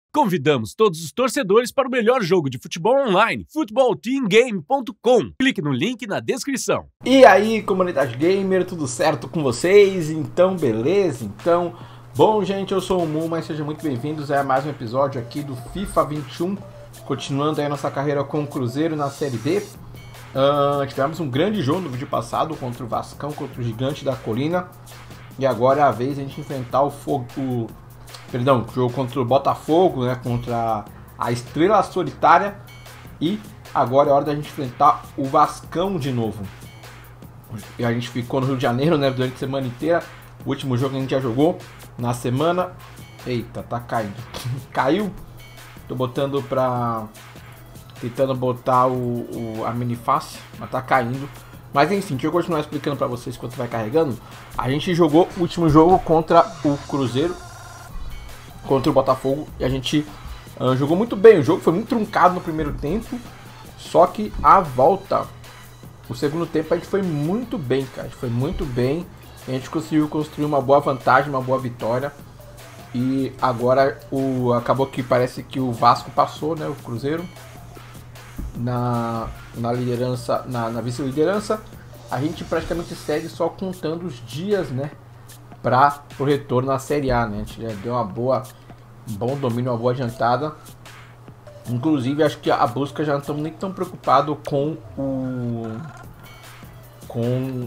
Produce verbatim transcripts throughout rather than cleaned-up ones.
Convidamos todos os torcedores para o melhor jogo de futebol online, futebol team game ponto com. Clique no link na descrição. E aí, comunidade gamer, tudo certo com vocês? Então, beleza? Então, bom, gente, eu sou o Mu, mas sejam muito bem-vindos a mais um episódio aqui do FIFA vinte e um, continuando aí a nossa carreira com o Cruzeiro na Série B. Uh, tivemos um grande jogo no vídeo passado contra o Vascão, contra o Gigante da Colina, e agora é a vez de a gente enfrentar o Fogo... O... Perdão, jogo contra o Botafogo, né, contra a Estrela Solitária, e agora é hora da gente enfrentar o Vascão de novo. E a gente ficou no Rio de Janeiro, né, durante a semana inteira. O último jogo que a gente já jogou na semana. Eita, tá caindo. Caiu. Tô botando pra... Tentando botar o, o, a mini-face, mas tá caindo. Mas enfim, deixa eu continuar explicando pra vocês enquanto vai carregando. A gente jogou o último jogo contra o Cruzeiro, contra o Botafogo, e a gente uh, jogou muito bem. O jogo foi muito truncado no primeiro tempo, só que a volta, o segundo tempo, a gente foi muito bem, cara. A gente foi muito bem, a gente conseguiu construir uma boa vantagem, uma boa vitória. E agora o, acabou que parece que o Vasco passou, né, o Cruzeiro, na, na liderança, na, na vice-liderança. A gente praticamente segue só contando os dias, né, para o retorno na Série A, né? A gente já deu uma boa, um bom domínio, uma boa adiantada. Inclusive, acho que a busca já não estamos nem tão preocupados com o com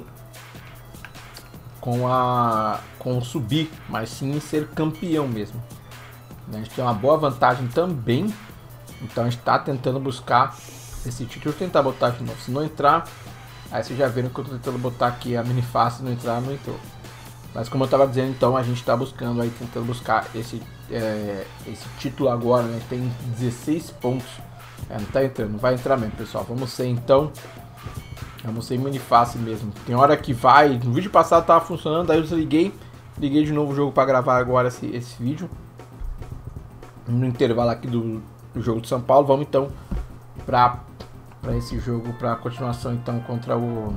com a com o subir, mas sim em ser campeão mesmo. A gente tem uma boa vantagem também, então a gente está tentando buscar esse título. Deixa eu tentar botar de novo. Se não entrar, aí vocês já viram que eu estou tentando botar aqui a mini face. Se não entrar, não entrou. Mas como eu estava dizendo, então a gente está buscando aí, tentando buscar esse, é, esse título agora, né? Tem dezesseis pontos. É, não tá entrando, não vai entrar mesmo, pessoal. Vamos ser então. Vamos ser mini fácil mesmo. Tem hora que vai. No vídeo passado tava funcionando, aí eu desliguei. Liguei de novo o jogo para gravar agora esse, esse vídeo. No intervalo aqui do, do jogo de São Paulo. Vamos então para para esse jogo, para a continuação então contra o.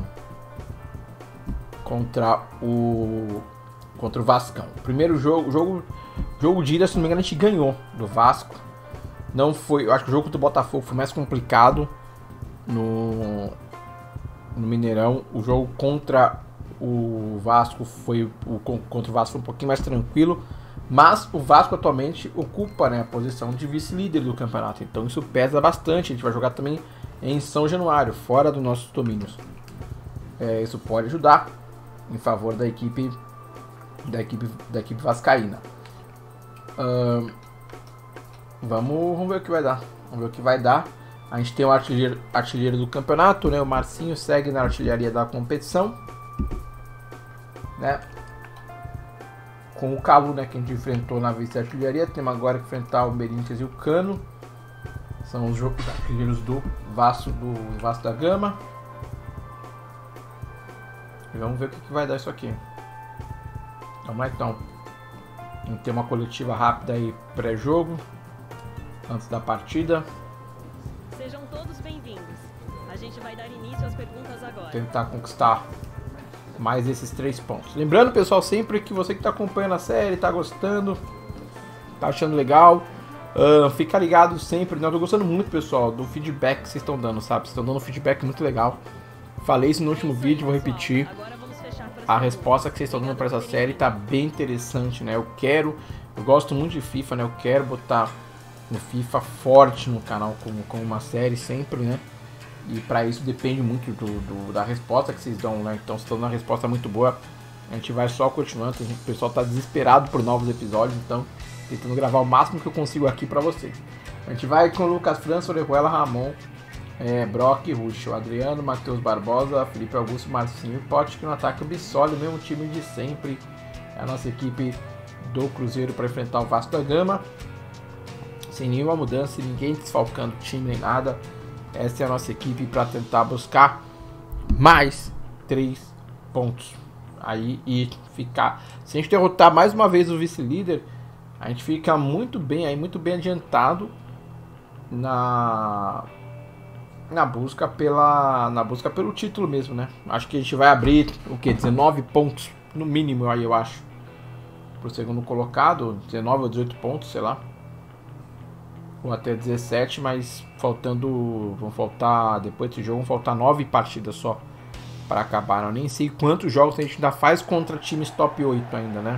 Contra o contra o Vascão. O primeiro jogo, jogo, jogo de ida, se não me engano, a gente ganhou do Vasco. Não foi, eu acho que o jogo contra o Botafogo foi mais complicado no, no Mineirão. O jogo contra o Vasco foi o contra o Vasco foi um pouquinho mais tranquilo, mas o Vasco atualmente ocupa, né, a posição de vice-líder do campeonato. Então isso pesa bastante. A gente vai jogar também em São Januário, fora dos nossos domínios. É, isso pode ajudar em favor da equipe da equipe da equipe vascaína. Uh, vamos, vamos ver o que vai dar. Vamos ver o que vai dar. A gente tem o artilheiro, artilheiro do campeonato, né? O Marcinho segue na artilharia da competição, né? Com o Calu, né? Que a gente enfrentou na vice-artilharia. Temos agora que enfrentar o Merinthians e o Cano. São os artilheiros do Vasco, do Vasco da Gama. E vamos ver o que, que vai dar isso aqui. Vamos lá então. A gente tem uma coletiva rápida aí pré-jogo, antes da partida. Sejam todos bem-vindos. A gente vai dar início às perguntas agora. Tentar conquistar mais esses três pontos. Lembrando, pessoal, sempre que você que está acompanhando a série, está gostando, está achando legal, uh, fica ligado sempre. Eu tô gostando muito, pessoal, do feedback que vocês estão dando, sabe? Vocês estão dando um feedback muito legal. Falei isso no último vídeo, vou repetir. A resposta que vocês estão dando para essa série tá bem interessante, né? Eu quero, eu gosto muito de FIFA, né? Eu quero botar o FIFA forte no canal como, como uma série sempre, né? E para isso depende muito do, do, da resposta que vocês dão, né? Então, se estão dando uma resposta muito boa, a gente vai só continuando. O pessoal tá desesperado por novos episódios, então tentando gravar o máximo que eu consigo aqui para vocês. A gente vai com o Lucas França, Orejuela, Ramon, É, Brock, Ruxo, Adriano, Matheus Barbosa, Felipe Augusto, Marcinho, Pote, que no ataque o Bissoli, o mesmo time de sempre. É a nossa equipe do Cruzeiro para enfrentar o Vasco da Gama. Sem nenhuma mudança, ninguém desfalcando o time nem nada. Essa é a nossa equipe para tentar buscar mais três pontos. Aí e ficar. Se a gente derrotar mais uma vez o vice-líder, a gente fica muito bem, aí muito bem adiantado na. Na busca, pela, na busca pelo título mesmo, né? Acho que a gente vai abrir, o que? dezenove pontos, no mínimo, aí eu acho. Pro segundo colocado, dezenove ou dezoito pontos, sei lá. ou até dezessete, mas faltando, vão faltar, depois desse jogo, vão faltar nove partidas só para acabar. Eu nem sei quantos jogos a gente ainda faz contra times top oito ainda, né?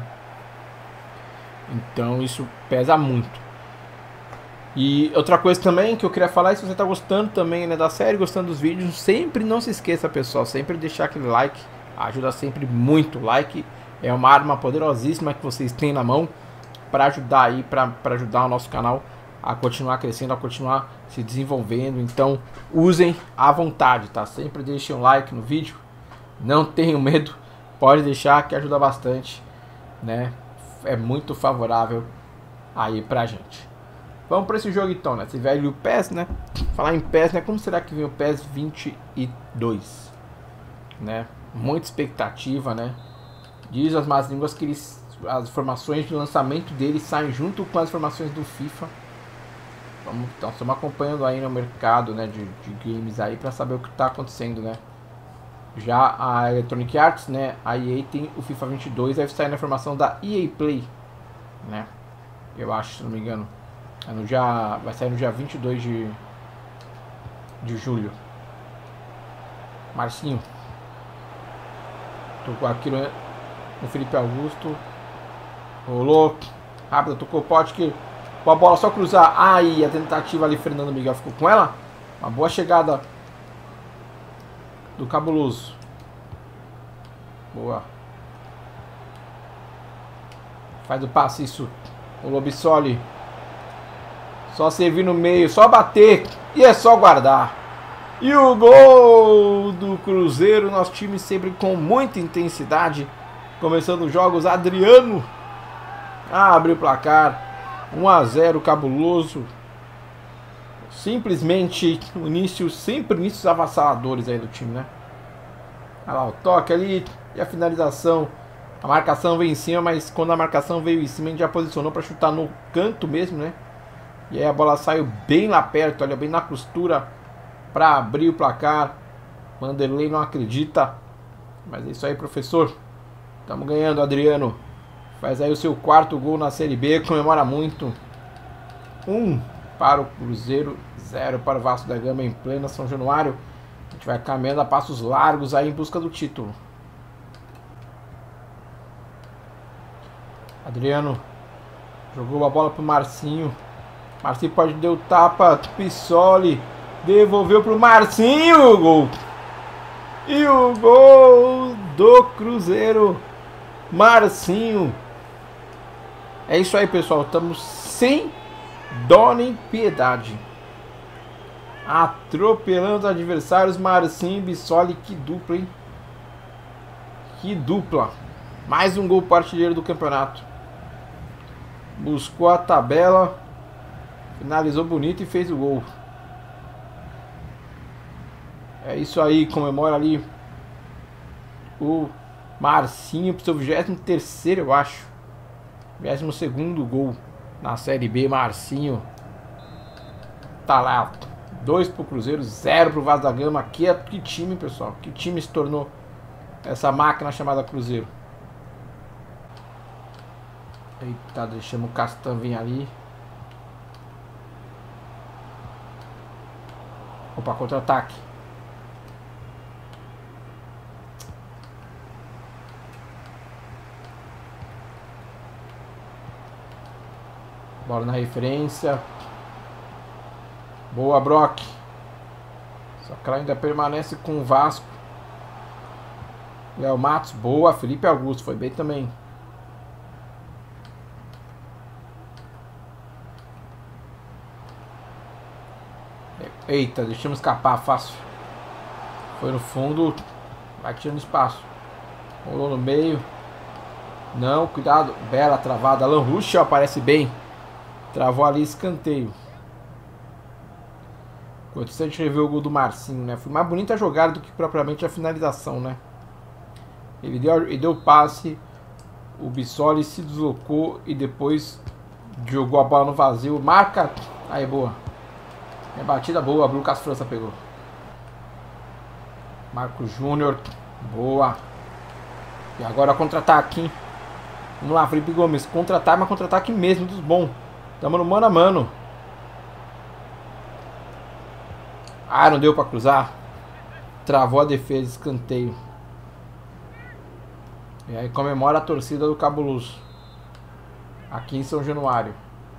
Então isso pesa muito. E outra coisa também que eu queria falar é, se você está gostando também, né, da série, gostando dos vídeos, sempre não se esqueça, pessoal, sempre deixar aquele like, ajuda sempre muito. Like é uma arma poderosíssima que vocês têm na mão para ajudar aí, para ajudar o nosso canal a continuar crescendo, a continuar se desenvolvendo. Então usem à vontade, tá? Sempre deixem um like no vídeo, não tenham medo, pode deixar que ajuda bastante, né? É muito favorável aí pra gente. Vamos para esse jogo então, né? Esse velho P E S, né? Falar em P E S, né? Como será que vem o P E S vinte e dois? Né? Muita expectativa, né? Diz as más línguas que eles, as informações de lançamento dele saem junto com as informações do FIFA. Vamos, então, estamos acompanhando aí no mercado, né, de, de games aí para saber o que está acontecendo, né? Já a Electronic Arts, né? A E A tem o FIFA vinte e dois, deve sair na informação da E A Play, né? Eu acho, se não me engano. É no dia, vai sair no dia vinte e dois de, de julho. Marcinho. Tocou aqui no, no Felipe Augusto. Rolou. Rápido, tocou o pote que com a bola só cruzar. Aí a tentativa ali, Fernando Miguel ficou com ela. Uma boa chegada do Cabuloso. Boa. Faz o passe isso. O Lobissoli. Só servir no meio, só bater e é só guardar. E o gol do Cruzeiro, nosso time sempre com muita intensidade. Começando os jogos, Adriano abre o placar. um a zero, Cabuloso. Simplesmente o início, sempre inícios avassaladores aí do time, né? Olha lá o toque ali e a finalização. A marcação veio em cima, mas quando a marcação veio em cima, a gente já posicionou para chutar no canto mesmo, né? E aí a bola saiu bem lá perto, olha, bem na costura para abrir o placar. Vanderlei não acredita. Mas é isso aí, professor. Estamos ganhando, Adriano. Faz aí o seu quarto gol na Série B, comemora muito. Um para o Cruzeiro, zero para o Vasco da Gama em plena São Januário. A gente vai caminhando a passos largos aí em busca do título. Adriano jogou a bola pro Marcinho. Marcinho pode deu tapa, Pissoli devolveu pro Marcinho, gol. E o gol do Cruzeiro, Marcinho. É isso aí, pessoal, estamos sem dó nem piedade, atropelando os adversários. Marcinho e Bissoli, que dupla, hein? Que dupla. Mais um gol para o artilheiro do campeonato. Buscou a tabela, finalizou bonito e fez o gol. É isso aí, comemora ali o Marcinho pro seu vigésimo terceiro, eu acho. vigésimo segundo gol na Série B, Marcinho. Tá lá, dois pro Cruzeiro, zero pro Vasco da Gama. Que, que time, pessoal, que time se tornou essa máquina chamada Cruzeiro. Eita, deixamos o Castan vir ali. Opa, contra-ataque. Bola na referência. Boa, Brock. Só que ela ainda permanece com o Vasco. Léo Matos, boa. Felipe Augusto, foi bem também. Eita, deixamos escapar fácil. Foi no fundo. Vai tirando espaço. Rolou no meio. Não, cuidado. Bela travada. Alan Ruschel aparece bem. Travou ali, escanteio. Enquanto isso a gente revê o gol do Marcinho, né? Foi mais bonita a jogada do que propriamente a finalização, né? Ele deu, ele deu o passe. O Bissoli se deslocou e depois jogou a bola no vazio. Marca. Aí, boa. É batida boa, a Lucas França pegou. Marcos Júnior. Boa. E agora contra-ataque, hein? Vamos lá, Felipe Gomes. Contra-ataque, mas contra-ataque mesmo, dos bons. Tamo no mano a mano. Ah, não deu pra cruzar. Travou a defesa, escanteio. E aí comemora a torcida do Cabuloso. Aqui em São Januário.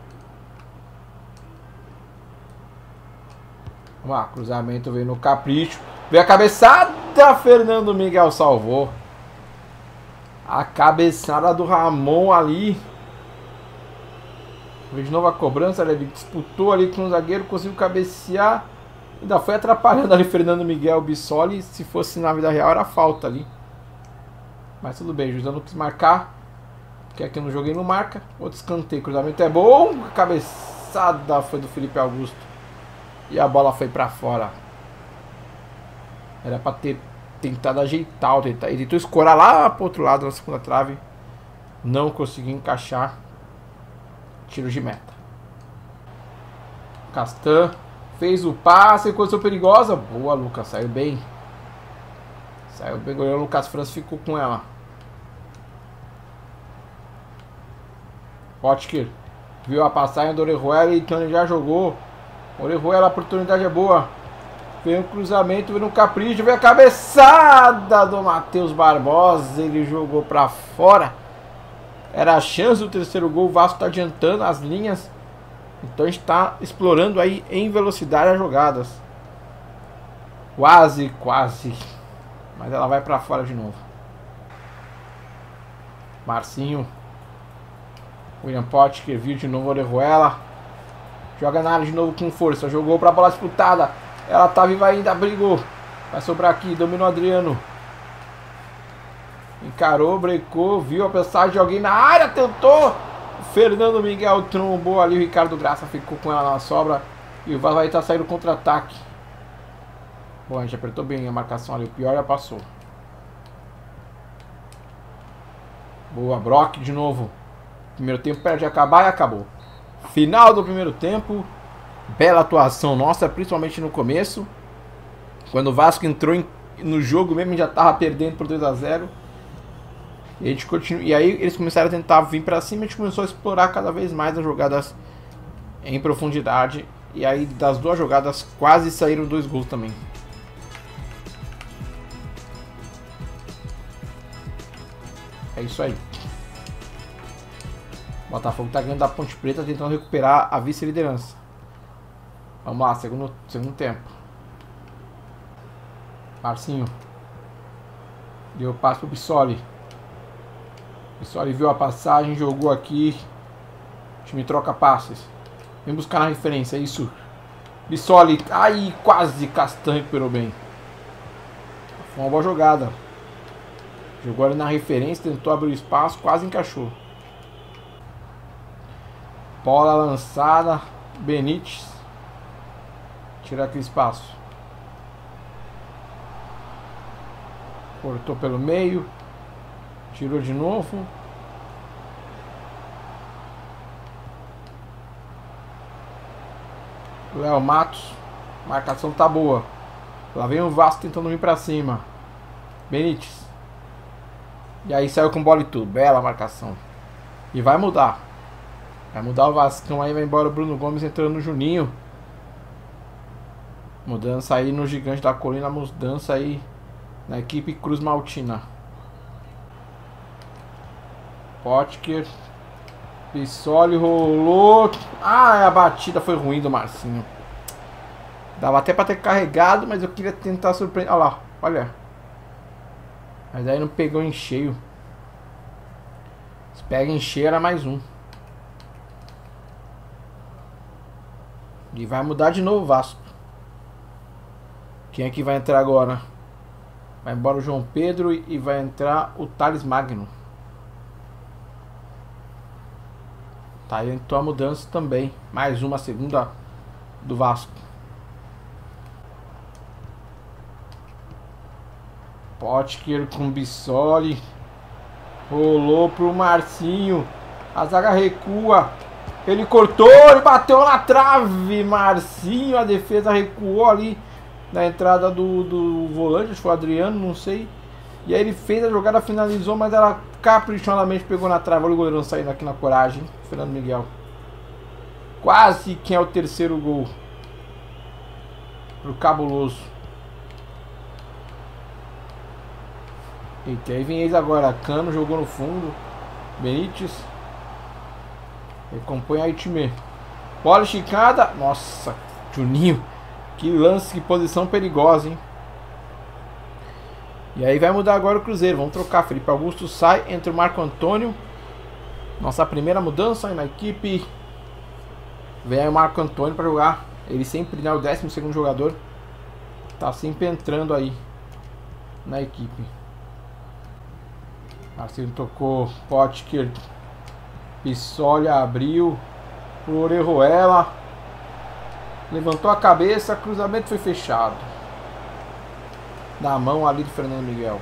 Vamos lá, cruzamento veio no capricho. Veio a cabeçada, Fernando Miguel salvou. A cabeçada do Ramon ali. Veio de novo a cobrança, ele disputou ali com o zagueiro, conseguiu cabecear. Ainda foi atrapalhando ali Fernando Miguel Bissoli. Se fosse na vida real era falta ali. Mas tudo bem, o juiz não quis marcar. Porque aqui no jogo ele não marca. Outro escanteio, cruzamento é bom. A cabeçada foi do Felipe Augusto. E a bola foi pra fora. Era pra ter tentado ajeitar. Tentar. Ele tentou escorar lá pro outro lado, na segunda trave. Não conseguiu encaixar. Tiro de meta. Castan fez o passe, coisa perigosa. Boa, Lucas, saiu bem. Saiu bem, o Lucas França ficou com ela. Potker viu a passagem do Orejuela e Tony já jogou. Orejuela, a oportunidade é boa. Veio um cruzamento, veio um capricho, veio a cabeçada do Matheus Barbosa. Ele jogou pra fora. Era a chance do terceiro gol. O Vasco está adiantando as linhas. Então a gente está explorando aí em velocidade as jogadas. Quase, quase. Mas ela vai pra fora de novo. Marcinho. William Potker viu de novo Orejuela. Joga na área de novo com força. Jogou pra bola disputada. Ela tá viva ainda, brigou. Vai sobrar aqui, dominou Adriano. Encarou, brecou, viu a passagem de alguém na área, tentou. Fernando Miguel trombou ali, o Ricardo Graça ficou com ela na sobra. E o Vasco vai estar saindo contra-ataque. Bom, a gente apertou bem a marcação ali, o pior já passou. Boa, Brock de novo. Primeiro tempo perde acabar e acabou. Final do primeiro tempo. Bela atuação nossa, principalmente no começo. Quando o Vasco entrou em, no jogo mesmo, já estava perdendo por dois a zero. E, a gente continu... e aí eles começaram a tentar vir para cima. A gente começou a explorar cada vez mais as jogadas em profundidade. E aí das duas jogadas quase saíram dois gols também. É isso aí. Botafogo tá ganhando da Ponte Preta, tentando recuperar a vice-liderança. Vamos lá, segundo, segundo tempo. Marcinho. Deu passe pro Bissoli. Bissoli viu a passagem, jogou aqui. O time troca passes. Vem buscar na referência, é isso. Bissoli, ai, quase Castan recuperou bem. Foi uma boa jogada. Jogou ali na referência, tentou abrir o espaço, quase encaixou. Bola lançada, Benítez. Tirar aquele espaço. Cortou pelo meio. Tirou de novo. Léo Matos. A marcação tá boa. Lá vem o Vasco tentando vir pra cima. Benítez. E aí saiu com bola e tudo. Bela marcação. E vai mudar. Vai mudar o Vascão aí. Vai embora o Bruno Gomes entrando no Juninho. Mudança aí no Gigante da Colina. Mudança aí na equipe Cruz Maltina. Potker. Bissoli rolou. Ah, a batida foi ruim do Marcinho. Dava até pra ter carregado, mas eu queria tentar surpreender. Olha lá, olha. Mas aí não pegou em cheio. Se pega em cheio era mais um. E vai mudar de novo o Vasco. Quem é que vai entrar agora? Vai embora o João Pedro e vai entrar o Thales Magno. Tá aí então a mudança também. Mais uma segunda do Vasco. Potker com Bissoli. Rolou pro Marcinho. A zaga recua. Ele cortou, ele bateu na trave. Marcinho, a defesa recuou ali na entrada do, do volante, acho que foi o Adriano, não sei. E aí ele fez a jogada, finalizou, mas ela caprichosamente pegou na trave. Olha o goleirão saindo aqui na coragem. Fernando Miguel. Quase que é o terceiro gol pro Cabuloso. Eita, aí vem eles agora. Cano jogou no fundo. Benítez. Recompõe a Itime. Bola esticada. Nossa, Juninho. Que lance, que posição perigosa, hein? E aí vai mudar agora o Cruzeiro. Vamos trocar. Felipe Augusto sai. Entra o Marco Antônio. Nossa primeira mudança aí na equipe. Vem aí o Marco Antônio para jogar. Ele sempre é o décimo segundo jogador. Tá sempre entrando aí na equipe. Marcinho tocou. Potker. Pissoli abriu. Pro Orejuela. Levantou a cabeça. Cruzamento foi fechado. Na mão ali do Fernando Miguel.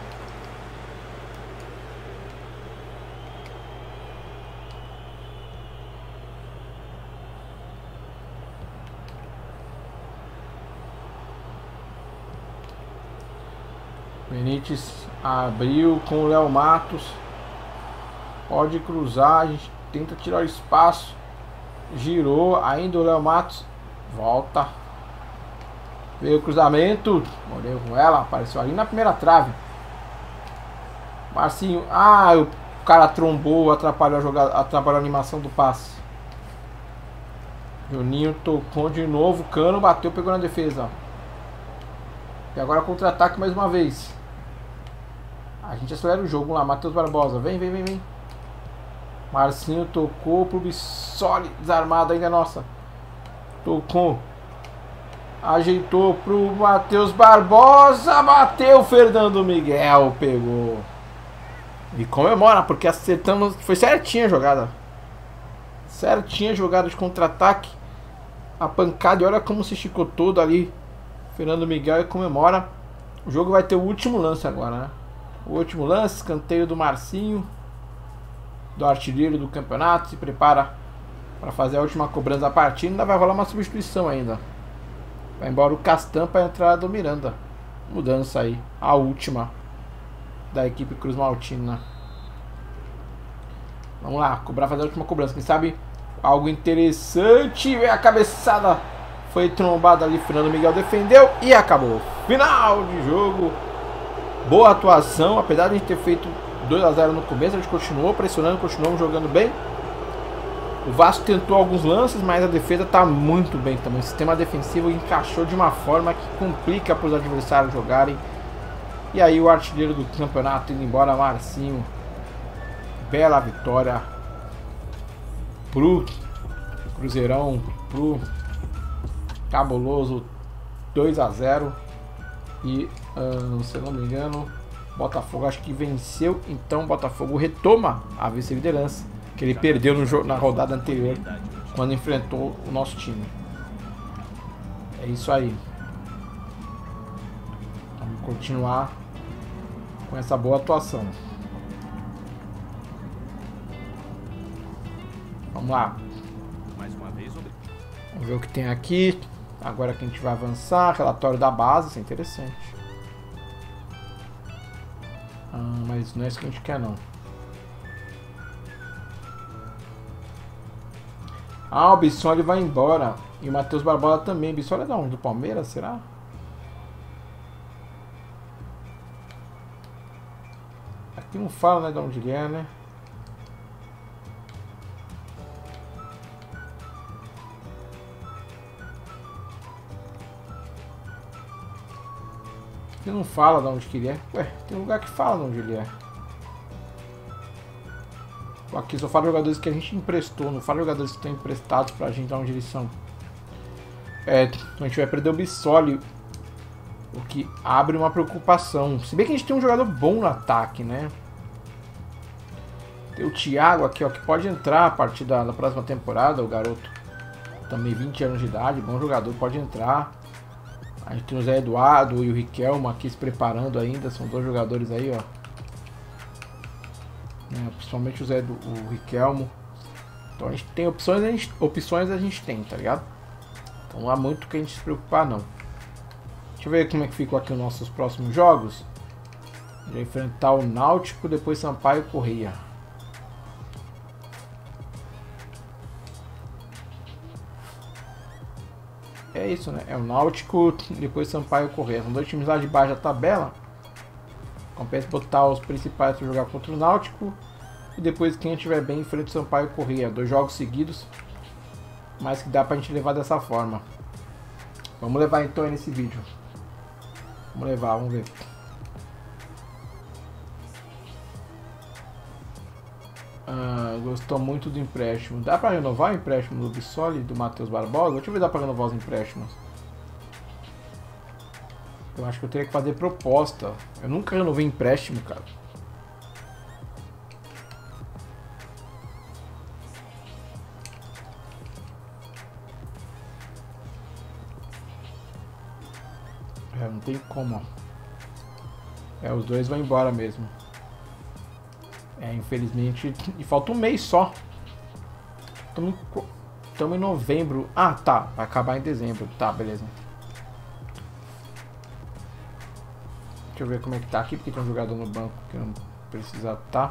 Benítez abriu com o Léo Matos. Pode cruzar. A gente tenta tirar o espaço. Girou. Ainda o Léo Matos. Volta. Veio o cruzamento. Orejuela apareceu ali na primeira trave. Marcinho. Ah, o cara trombou. Atrapalhou a jogada. Atrapalhou a animação do passe. Juninho tocou de novo. Cano bateu, pegou na defesa. E agora contra-ataque mais uma vez. A gente acelera o jogo. Vamos lá, Matheus Barbosa. Vem, vem, vem, vem. Marcinho tocou pro Bissoli. Desarmado ainda, nossa. Tocou. Ajeitou pro Matheus Barbosa. Bateu. Fernando Miguel pegou. E comemora, porque acertamos. Foi certinha a jogada. Certinha a jogada de contra-ataque. A pancada. E olha como se esticou todo ali. Fernando Miguel e comemora. O jogo vai ter o último lance agora, né? O último lance, escanteio do Marcinho, do artilheiro do campeonato. Se prepara para fazer a última cobrança da partida. Ainda vai rolar uma substituição ainda. Vai embora o Castan para a entrada do Miranda. Mudança aí, a última da equipe Cruz Maltina. Vamos lá, cobrar, fazer a última cobrança. Quem sabe algo interessante. Vem a cabeçada. Foi trombada ali, Fernando Miguel defendeu e acabou. Final de jogo. Boa atuação, apesar de a gente ter feito dois a zero no começo, a gente continuou pressionando, continuamos jogando bem. O Vasco tentou alguns lances, mas a defesa está muito bem também. O sistema defensivo encaixou de uma forma que complica para os adversários jogarem. E aí o artilheiro do campeonato indo embora, Marcinho. Bela vitória pro Cruzeirão, pro Cabuloso, dois a zero. E, uh, se eu não me engano, Botafogo acho que venceu. Então Botafogo retoma a vice-liderança, que ele perdeu no jogo, na rodada anterior, quando enfrentou o nosso time. É isso aí. Vamos continuar com essa boa atuação. Vamos lá. Vamos ver o que tem aqui. Agora que a gente vai avançar, relatório da base, isso é interessante. Ah, mas não é isso que a gente quer, não. Ah, o Bissoli vai embora. E o Matheus Barbosa também. Bissoli é da onde? Do Palmeiras, será? Aqui não fala, né, de onde ele é, né? Ele não fala de onde que ele é. Ué, tem lugar que fala de onde ele é. Aqui só fala jogadores que a gente emprestou, não fala jogadores que estão emprestados pra gente de onde eles são. É, a gente vai perder o Bissoli, o que abre uma preocupação. Se bem que a gente tem um jogador bom no ataque, né? Tem o Thiago aqui, ó, que pode entrar a partir da, da próxima temporada, o garoto. Também vinte anos de idade, bom jogador, pode entrar. A gente tem o Zé Eduardo e o Riquelmo aqui se preparando ainda. São dois jogadores aí, ó. É, principalmente o Zé do o Riquelmo. Então a gente tem opções, a gente, opções a gente tem, tá ligado? Então não há muito que a gente se preocupar, não. Deixa eu ver como é que ficam aqui os nossos próximos jogos. Vai enfrentar o Náutico, depois Sampaio e Correia. é isso, né? É o Náutico e depois Sampaio Corrêa. São dois times lá de baixo da tabela. Compensa botar os principais para jogar contra o Náutico. E depois quem estiver bem enfrenta o Sampaio Corrêa. Dois jogos seguidos. Mas que dá pra gente levar dessa forma. Vamos levar então nesse vídeo. Vamos levar, vamos ver. Ah, gostou muito do empréstimo. Dá pra renovar o empréstimo do Bissoli e do Matheus Barbosa? Deixa eu ver se dá pra renovar os empréstimos. Eu acho que eu teria que fazer proposta. Eu nunca renovei empréstimo, cara. É, não tem como. É, os dois vão embora mesmo. É, infelizmente. E falta um mês só. Estamos em, em novembro. Ah, tá. Vai acabar em dezembro. Tá, beleza. Deixa eu ver como é que tá aqui, porque tem um jogador no banco que não precisa tá.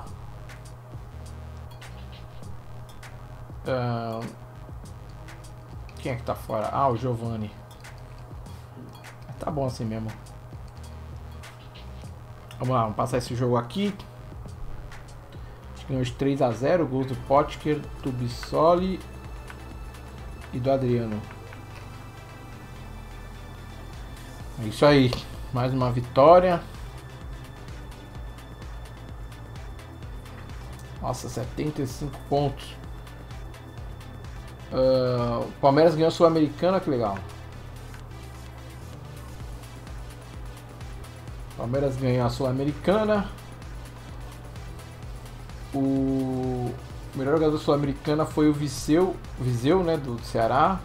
Uh, quem é que tá fora? Ah, o Giovani. Tá bom assim mesmo. Vamos lá, vamos passar esse jogo aqui. Acho que ganhou de três a zero. Gols do Potker, do Bissoli e do Adriano. É isso aí. Mais uma vitória. Nossa, setenta e cinco pontos. Uh, o Palmeiras ganhou a Sul-Americana, que legal. Palmeiras ganhou a Sul-Americana. O melhor jogador da Sul-Americana foi o Viseu, Viseu, né, do Ceará.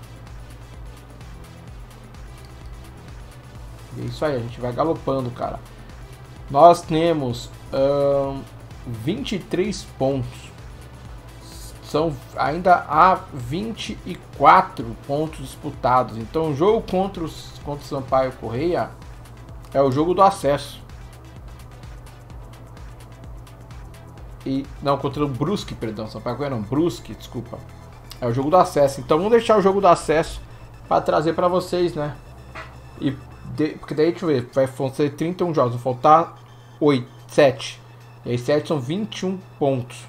E é isso aí, a gente vai galopando, cara. Nós temos um, vinte e três pontos. São ainda há vinte e quatro pontos disputados. Então o jogo contra, os, contra o Sampaio Corrêa é o jogo do acesso. E, não, contra o Brusque, perdão. Sampaio Corrêa não, Brusque, desculpa. É o jogo do acesso. Então vamos deixar o jogo do acesso para trazer para vocês, né? E de, porque daí, deixa eu ver, vai ser trinta e um jogos, vão faltar oito, sete. E aí sete são vinte e um pontos.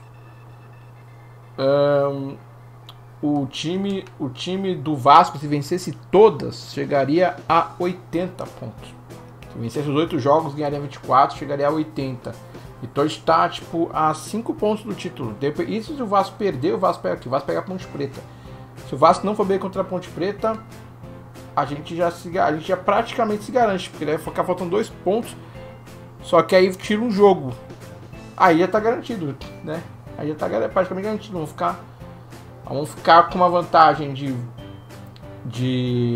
Um, o, time, o time do Vasco, se vencesse todas, chegaria a oitenta pontos. Se vencesse os oito jogos, ganharia vinte e quatro, chegaria a oitenta. Então está tipo a cinco pontos do título. Isso se o Vasco perder, o Vasco pega aqui. O Vasco pega a Ponte Preta. Se o Vasco não for bem contra a Ponte Preta, a gente já, se, a gente já praticamente se garante. Porque vai ficar faltando dois pontos. Só que aí tira um jogo. Aí já está garantido, né? Aí já está praticamente garantido. Vamos ficar, vamos ficar com uma vantagem de... de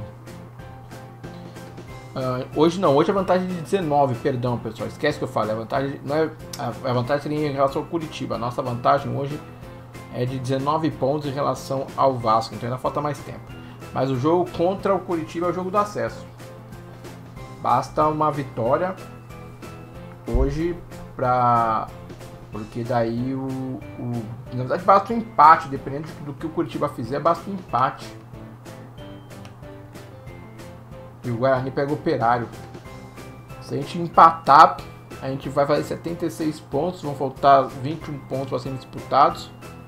Uh, hoje não, hoje a vantagem é de dezenove, perdão pessoal, esquece que eu falei, a vantagem não é, a, a vantagem seria em relação ao Curitiba, a nossa vantagem hoje é de dezenove pontos em relação ao Vasco, então ainda falta mais tempo. Mas o jogo contra o Curitiba é o jogo do acesso, basta uma vitória hoje pra, porque daí o, o na verdade basta um empate, dependendo do que o Curitiba fizer, basta um empate. E o Guarani pega o Operário. Se a gente empatar, a gente vai fazer setenta e seis pontos. Vão faltar vinte e um pontos para serem disputados.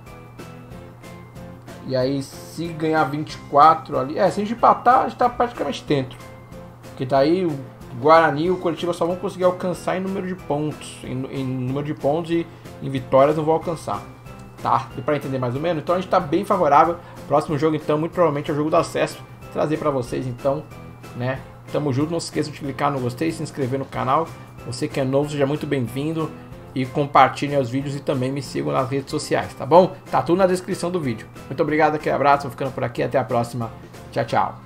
E aí, se ganhar vinte e quatro ali... É, se a gente empatar, a gente está praticamente dentro. Porque daí o Guarani e o Curitiba só vão conseguir alcançar em número de pontos. Em, em número de pontos e em vitórias não vão alcançar. Tá? E para entender mais ou menos? Então a gente está bem favorável. Próximo jogo, então, muito provavelmente é o jogo do acesso. Trazer para vocês, então... né? Tamo junto, não se esqueça de clicar no gostei, se inscrever no canal. Você que é novo, seja muito bem-vindo e compartilhem os vídeos e também me sigam nas redes sociais, tá bom? Tá tudo na descrição do vídeo. Muito obrigado, aquele abraço, vou ficando por aqui, até a próxima. Tchau, tchau.